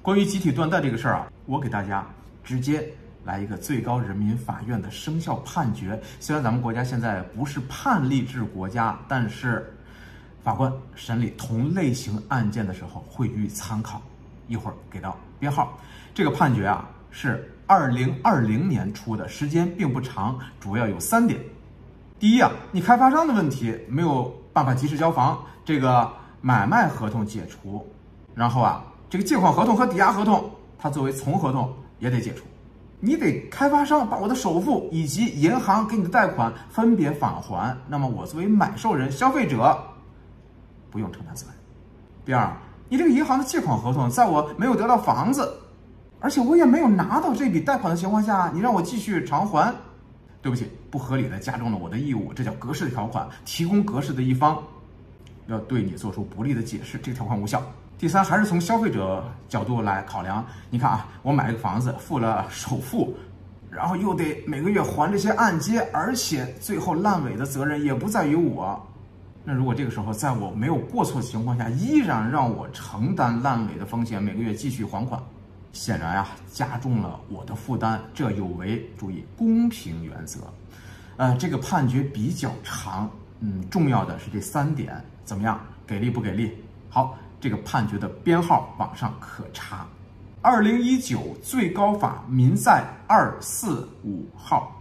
关于集体断贷这个事儿啊，我给大家直接来一个最高人民法院的生效判决。虽然咱们国家现在不是判例制国家，但是法官审理同类型案件的时候会予以参考。一会儿给到编号。这个判决啊是2020年出的，时间并不长，主要有3点。第一啊，你开发商的问题没有办法及时交房，这个买卖合同解除，然后啊，这个借款合同和抵押合同，它作为从合同也得解除。你得开发商把我的首付以及银行给你的贷款分别返还，那么我作为买受人消费者不用承担责任。第二，你这个银行的借款合同，在我没有得到房子，而且我也没有拿到这笔贷款的情况下，你让我继续偿还，对不起，不合理的加重了我的义务，这叫格式的条款，提供格式的一方要对你做出不利的解释，这个条款无效。第三，还是从消费者角度来考量。你看啊，我买了个房子，付了首付，然后又得每个月还这些按揭，而且最后烂尾的责任也不在于我。那如果这个时候在我没有过错的情况下，依然让我承担烂尾的风险，每个月继续还款，显然啊加重了我的负担，这有违注意公平原则。这个判决比较长，重要的是这3点，怎么样？给力不给力？好，这个判决的编号网上可查，2019最高法民在245号。